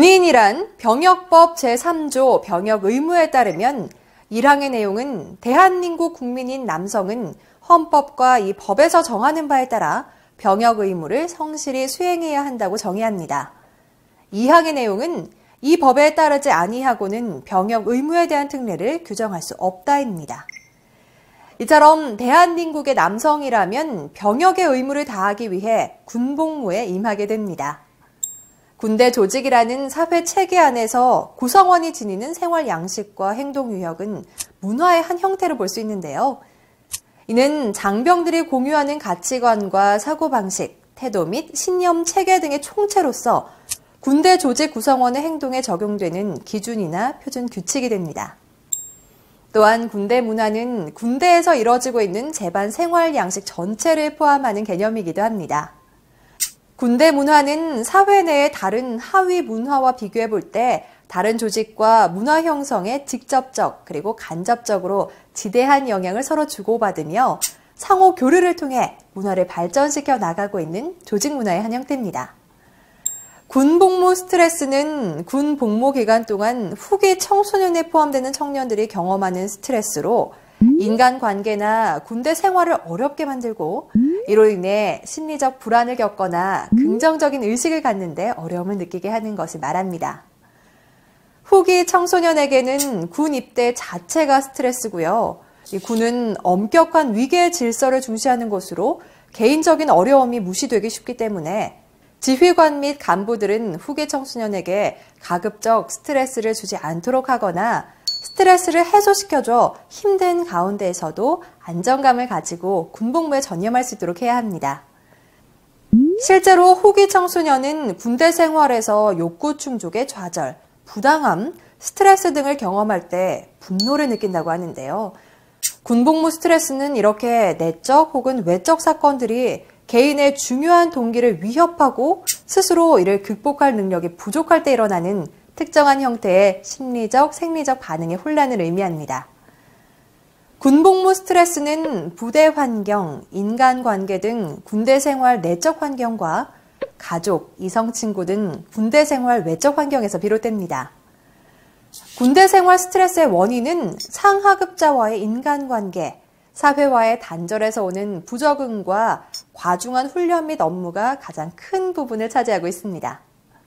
군인이란 병역법 제3조 병역 의무에 따르면 1항의 내용은 대한민국 국민인 남성은 헌법과 이 법에서 정하는 바에 따라 병역 의무를 성실히 수행해야 한다고 정의합니다. 2항의 내용은 이 법에 따르지 아니하고는 병역 의무에 대한 특례를 규정할 수 없다입니다. 이처럼 대한민국의 남성이라면 병역의 의무를 다하기 위해 군복무에 임하게 됩니다. 군대 조직이라는 사회 체계 안에서 구성원이 지니는 생활 양식과 행동 유형은 문화의 한 형태로 볼 수 있는데요. 이는 장병들이 공유하는 가치관과 사고방식, 태도 및 신념 체계 등의 총체로서 군대 조직 구성원의 행동에 적용되는 기준이나 표준 규칙이 됩니다. 또한 군대 문화는 군대에서 이뤄지고 있는 제반 생활 양식 전체를 포함하는 개념이기도 합니다. 군대 문화는 사회 내의 다른 하위 문화와 비교해 볼 때 다른 조직과 문화 형성에 직접적 그리고 간접적으로 지대한 영향을 서로 주고받으며 상호 교류를 통해 문화를 발전시켜 나가고 있는 조직 문화의 한 형태입니다. 군 복무 스트레스는 군 복무 기간 동안 후기 청소년에 포함되는 청년들이 경험하는 스트레스로 인간관계나 군대 생활을 어렵게 만들고 이로 인해 심리적 불안을 겪거나 긍정적인 의식을 갖는데 어려움을 느끼게 하는 것을 말합니다. 후기 청소년에게는 군 입대 자체가 스트레스고요. 이 군은 엄격한 위계 질서를 중시하는 곳으로 개인적인 어려움이 무시되기 쉽기 때문에 지휘관 및 간부들은 후기 청소년에게 가급적 스트레스를 주지 않도록 하거나 스트레스를 해소시켜줘 힘든 가운데에서도 안정감을 가지고 군복무에 전념할 수 있도록 해야 합니다. 실제로 후기 청소년은 군대 생활에서 욕구 충족의 좌절, 부당함, 스트레스 등을 경험할 때 분노를 느낀다고 하는데요. 군복무 스트레스는 이렇게 내적 혹은 외적 사건들이 개인의 중요한 동기를 위협하고 스스로 이를 극복할 능력이 부족할 때 일어나는 특정한 형태의 심리적, 생리적 반응의 혼란을 의미합니다. 군복무 스트레스는 부대 환경, 인간관계 등 군대 생활 내적 환경과 가족, 이성 친구 등 군대 생활 외적 환경에서 비롯됩니다. 군대 생활 스트레스의 원인은 상하급자와의 인간관계, 사회와의 단절에서 오는 부적응과 과중한 훈련 및 업무가 가장 큰 부분을 차지하고 있습니다.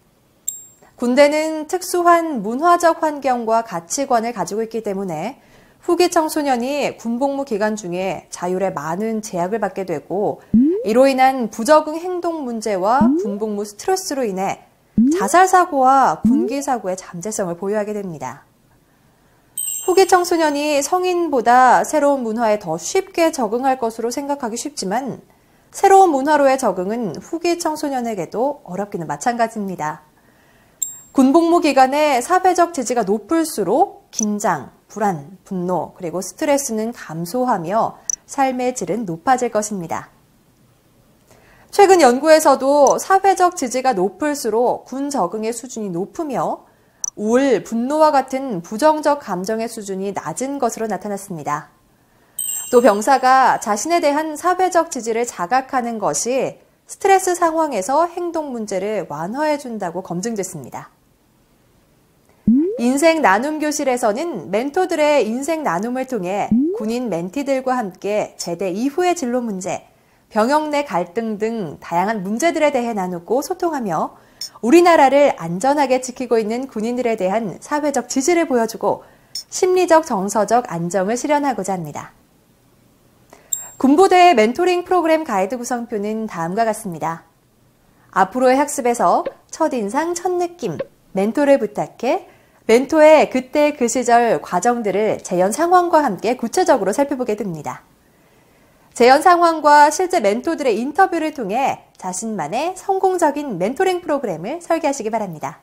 군대는 특수한 문화적 환경과 가치관을 가지고 있기 때문에 후기 청소년이 군복무 기간 중에 자율에 많은 제약을 받게 되고 이로 인한 부적응 행동 문제와 군복무 스트레스로 인해 자살사고와 군기사고의 잠재성을 보유하게 됩니다. 후기 청소년이 성인보다 새로운 문화에 더 쉽게 적응할 것으로 생각하기 쉽지만 새로운 문화로의 적응은 후기 청소년에게도 어렵기는 마찬가지입니다. 군복무 기간에 사회적 지지가 높을수록 긴장, 불안, 분노, 그리고 스트레스는 감소하며 삶의 질은 높아질 것입니다. 최근 연구에서도 사회적 지지가 높을수록 군 적응의 수준이 높으며 우울, 분노와 같은 부정적 감정의 수준이 낮은 것으로 나타났습니다. 또 병사가 자신에 대한 사회적 지지를 자각하는 것이 스트레스 상황에서 행동 문제를 완화해 준다고 검증됐습니다. 인생 나눔 교실에서는 멘토들의 인생 나눔을 통해 군인 멘티들과 함께 제대 이후의 진로 문제, 병역 내 갈등 등 다양한 문제들에 대해 나누고 소통하며 우리나라를 안전하게 지키고 있는 군인들에 대한 사회적 지지를 보여주고 심리적 정서적 안정을 실현하고자 합니다. 군부대의 멘토링 프로그램 가이드 구성표는 다음과 같습니다. 앞으로의 학습에서 첫인상, 첫느낌, 멘토를 부탁해 멘토의 그때 그 시절 과정들을 재연 상황과 함께 구체적으로 살펴보게 됩니다. 재연 상황과 실제 멘토들의 인터뷰를 통해 자신만의 성공적인 멘토링 프로그램을 설계하시기 바랍니다.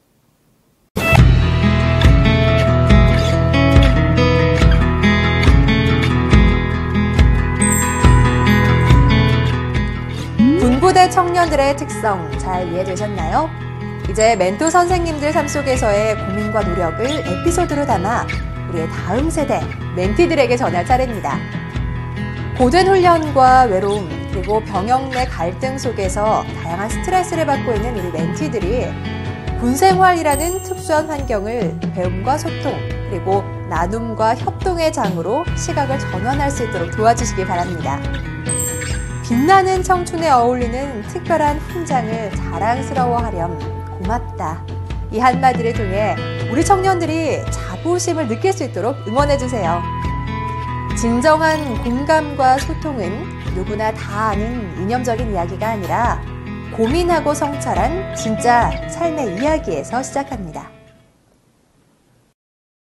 군부대 청년들의 특성 잘 이해되셨나요? 이제 멘토 선생님들 삶 속에서의 고민과 노력을 에피소드로 담아 우리의 다음 세대 멘티들에게 전할 차례입니다. 고된 훈련과 외로움, 그리고 병역 내 갈등 속에서 다양한 스트레스를 받고 있는 우리 멘티들이 군생활이라는 특수한 환경을 배움과 소통, 그리고 나눔과 협동의 장으로 시각을 전환할 수 있도록 도와주시기 바랍니다. 빛나는 청춘에 어울리는 특별한 훈장을 자랑스러워하렴. 고맙다. 이 한마디를 통해 우리 청년들이 자부심을 느낄 수 있도록 응원해주세요. 진정한 공감과 소통은 누구나 다 아는 이념적인 이야기가 아니라 고민하고 성찰한 진짜 삶의 이야기에서 시작합니다.